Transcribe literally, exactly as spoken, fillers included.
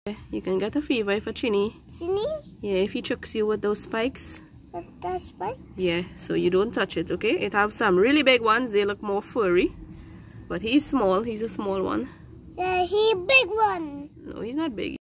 You can get a fever if a chinny. Chinny? Yeah, if he chucks you with those spikes. With that spike? Yeah, so you don't touch it, okay? It have some really big ones. They look more furry. But he's small. He's a small one. Yeah, he big one. No, he's not big.